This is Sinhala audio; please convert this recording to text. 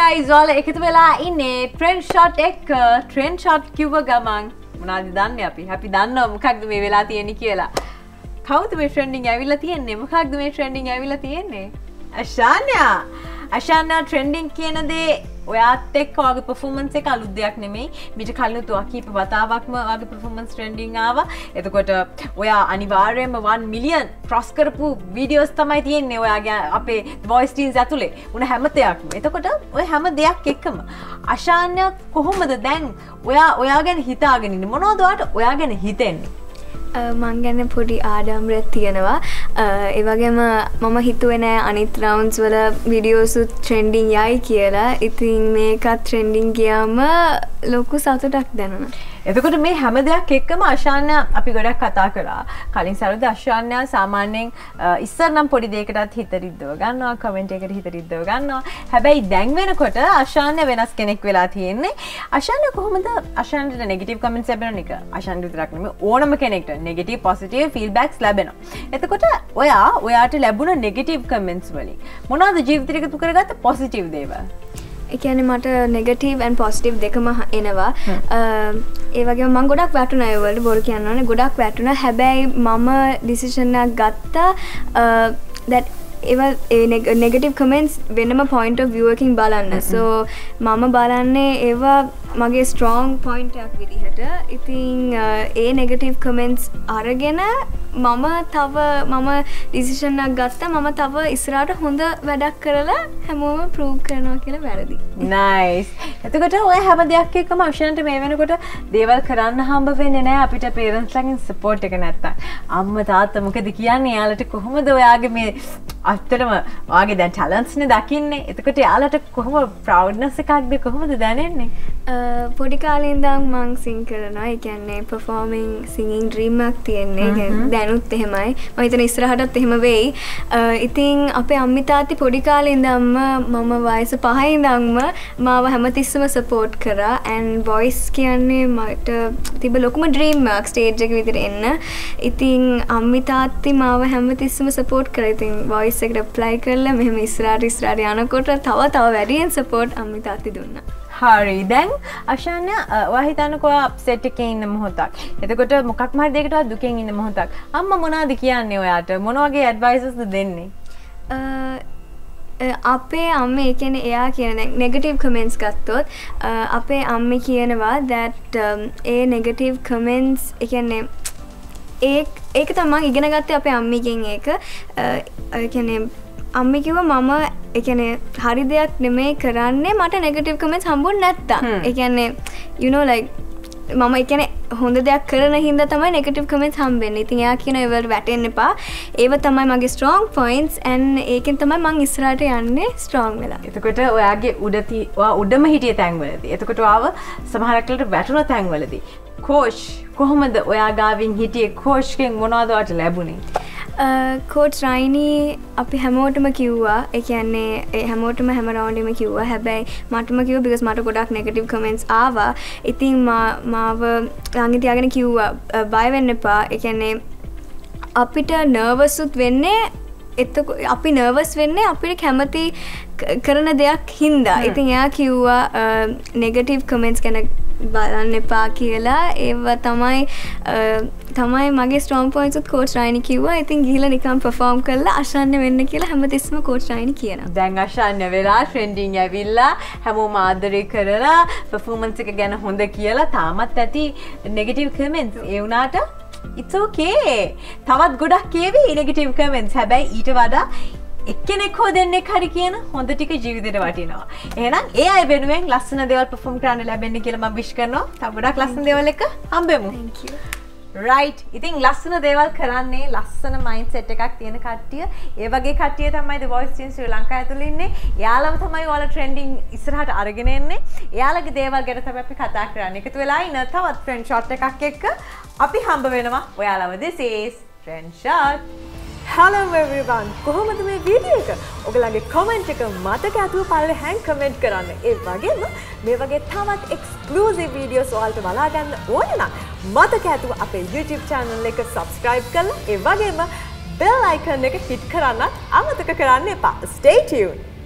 guys, ඔයාලා එකතු වෙලා ඉන්නේ TrendShot එක. TrendShot කිව්ව ගමන් මොනවද දන්නේ අපි? අපි දන්නවා මොකක්ද මේ වෙලා තියෙන්නේ කියලා. කවුද මේ trending ඇවිල්ලා තියෙන්නේ? මොකක්ද මේ trending ඇවිල්ලා තියෙන්නේ? Ashanya trending කියන දේ ඔයාත් එක්ක ඔයාගේ performance එක අලුත් දෙයක් නෙමෙයි. මීට කලින් තුවා කීප වතාවක්ම ඔයාගේ performance trending ආවා. එතකොට ඔයා අනිවාර්යයෙන්ම 1 million cross කරපු videos තමයි තියෙන්නේ ඔයාගේ අපේ voice teams ඇතුලේ. උන හැම දෙයක්ම. එතකොට ඔය හැම දෙයක් එක්කම Ashanya කොහොමද දැන් ඔයා ගැන හිතාගෙන ඉන්නේ? මොනවද ඔයා ගැන හිතෙන්නේ? මං ගැන පොඩි ආඩම්බරයක් තියෙනවා. ඒ වගේම මම හිතුවේ නෑ අනිත් රවුන්ඩ්ස් වල වීඩියෝසුත් ට්‍රෙන්ඩින් යයි කියලා. ඉතින් මේකත් ට්‍රෙන්ඩින් ගියාම ලොකු සතුටක් දැනුණා. එතකොට මේ හැම දෙයක් එක්කම Ashanya අපි ගොඩක් කතා කරා. කලින් සැරේද Ashanya සාමාන්‍යයෙන් ඉස්සර නම් පොඩි දෙයකටත් හිත රිද්දව ගන්නවා, කමෙන්ට් එකකට හිත රිද්දව ගන්නවා. හැබැයි දැන් වෙනකොට Ashanya වෙනස් කෙනෙක් වෙලා තියෙන්නේ. Ashanya කොහොමද Ashanya නෙගටිව් කමෙන්ට්ස් ලැබෙන එක? Ashanya විතරක් නෙමෙයි ඕනම කෙනෙක්ට නෙගටිව් පොසිටිව් ෆීඩ්බැක්ස් ලැබෙනවා. එතකොට ඔයාට ලැබුණ නෙගටිව් කමෙන්ට්ස් වලින් මොනවද ජීවිතේට එකතු කරගත්ත පොසිටිව් දේවල්? ඒ කියන්නේ මට නෙගටිව් ඇන්ඩ් පොසිටිව් දෙකම එනවා. ඒ වගේම මම ගොඩක් වැටුණා ඒ වලට බොරු කියන්න ඕනේ. ගොඩක් වැටුණා. හැබැයි මම ඩිසිෂන් එකක් ගත්තා that ඒවා නෙගටිව් කමෙන්ට්ස් වෙනම point of view එකකින් බලන්න. so මම බලන්නේ ඒවා මගේ strong point එකක් විදිහට. ඉතින් ඒ නෙගටිව් කමෙන්ට්ස් අරගෙන මම ඩිසිෂන් එකක් ගත්තා. මම තව ඉස්සරහට හොඳ වැඩක් කරලා හැමෝම ප්‍රූව් කරනවා කියලා වැරදි. nice. එතකොට ඔය හැම දෙයක් එක්කම Ashanya මේ වෙනකොට දේවල් කරන්න හම්බ වෙන්නේ නැහැ අපිට parents ලාගෙන් support එක නැත්තම්. අම්මා තාත්තා මොකද කියන්නේ? යාළුවට කොහොමද ඔයාගේ මේ අත්තටම ඔයාගේ දැන් talents නේ දකින්නේ. එතකොට යාළුවට කොහොම proudness එකක්ද කොහොමද දැනෙන්නේ? පොඩි කාලේ ඉඳන් මං sing කරනවා. ඒ කියන්නේ performing singing dream එකක් තියෙන්නේ. දැනුත් එහෙමයි. මම හිතන ඉස්සරහටත් එහෙම වෙයි. ඉතින් අපේ අම්මි තාත්ති පොඩි කාලේ ඉඳන්ම මම වයස 5 ඉඳන්ම මාව හැමතිස්සම support කරා. and voice කියන්නේ මට තිබ්බ ලොකුම dream එකක් stage එක විදිහට එන්න. ඉතින් අම්මි තාත්ති මාව හැමතිස්සම support කරා. ඉතින් voice එකට apply කරලා මෙහෙම ඉස්සරහට යනකොට තව වැඩියෙන් support අම්මි තාත්ති දුන්නා. හරි. දැන් Ashanya ඔයා හිතන්නකෝ අප්සෙට් එකේ ඉන්න මොහොතක්. එතකොට මොකක්ම හරි දෙයකට දුකෙන් ඉන්න මොහොතක්. අම්මා මොනවද කියන්නේ ඔයාට? මොන වගේ ඇඩ්වයිසස්ද දෙන්නේ? අපේ අම්මේ ඒ කියන්නේ එයා කියන නෙගටිව් කමෙන්ට්ස් ගත්තොත් අපේ අම්මේ කියනවා that ඒ නෙගටිව් කමෙන්ට්ස් ඒ කියන්නේ ඒක තමයි ඉගෙන ගත්තේ අපේ අම්මිගෙන් ඒක. ඒ කියන්නේ අම්මි කිව්වා මම ඒ කියන්නේ හරි දෙයක් නෙමෙයි කරන්නේ මට නෙගටිව් කමෙන්ට්ස් හම්බුනේ නැත්තම්. ඒ කියන්නේ you know like මම ඒ කියන්නේ හොඳ දෙයක් කරන හින්දා තමයි නෙගටිව් කමෙන්ට්ස් හම්බෙන්නේ. ඉතින් එයා කියන ඒවලට වැටෙන්න එපා. ඒව තමයි මගේ strong points and ඒකෙන් තමයි මං ඉස්සරහට යන්නේ strong වෙලා. එතකොට ඔයාගේ ඔයා උඩම හිටිය තැන්වලදී. එතකොට ඔයාව සමහරක් වෙලට වැටුණ තැන්වලදී. coach කොහොමද ඔයා ගාවින් හිටියේ? coach කෙන් මොනවද ඔයාට ලැබුණේ? කෝච් රයිනි අපි හැමෝටම කිව්වා. ඒ කියන්නේ හැමෝටම හැම රවුන්ඩ් එකෙම කිව්වා. හැබැයි මටම කිව්වා because මට ගොඩක් නෙගටිව් කමෙන්ට්ස් ආවා. ඉතින් මාව ළඟ තියාගෙන කිව්වා බය වෙන්න එපා. ඒ කියන්නේ අපිට නර්වස් උත් වෙන්නේ අපි නර්වස් වෙන්නේ අපිට කැමති කරන දෙයක් හින්දා. ඉතින් එයා කිව්වා නෙගටිව් කමෙන්ට්ස් ගැන බලන්න එපා කියලා. ඒව තමයි මගේ ස්ට්‍රෝං පොයින්ට්ස් උත් කෝච් රයිනි කිව්වා. ඉතින් ගිහිල්ලා නිකන් perform කරලා Ashanya වෙන්න කියලා හැමතිස්සම කෝච් රයිනි කියනවා. දැන් Ashanya වෙලා trending ඇවිල්ලා හැමෝම ආදරේ කරලා performance එක ගැන හොඳ කියලා තාමත් ඇති negative comments. ඒ වුණාට it's okay. තවත් ගොඩක් ඒවි negative comments. හැබැයි ඊට වඩා එක්කෙනෙක් හෝ දෙන්නෙක් හරි කියන හොඳ ටික ජීවිතේට වටිනවා. එහෙනම් ඒ අය වෙනුවෙන් ලස්සන දේවල් perform කරන්න ලැබෙන්න කියලා මම wish කරනවා. තව ගොඩක් ලස්සන දේවල් එක හම්බෙමු. Thank you. right. ඉතින් ලස්සන දේවල් කරන්නේ ලස්සන mindset එකක් තියෙන කට්ටිය. ඒ වගේ කට්ටිය තමයි The Voice Team ශ්‍රී ලංකාව ඇතුළේ ඉන්නේ. එයාලම තමයි ඔයාලා trending ඉස්සරහට අරගෙන එන්නේ. එයාලගේ දේවල් ගැන තමයි අපි කතා කරන්නේ. එකතු වෙලා ඉන්න තවත් TrendShot එකක් එක්ක අපි හම්බ වෙනවා ඔයාලව. This is TrendShot. Hello everyone. කොහොමද මේ වීඩියෝ එක? ඔයගලගේ කමෙන්ට් එක මතක ඇතුව පල්ලෙහාන් කමෙන්ට් කරන්න. ඒ වගේම මේ වගේ තවත් එක්ස්ක්ලූසිව් වීඩියෝස් ඔයාලට බලා ගන්න ඕන නම් මතක ඇතුව අපේ YouTube channel එක subscribe කරලා ඒ වගේම bell icon එක hit කරන්නත් අමතක කරන්න එපා. Stay tuned.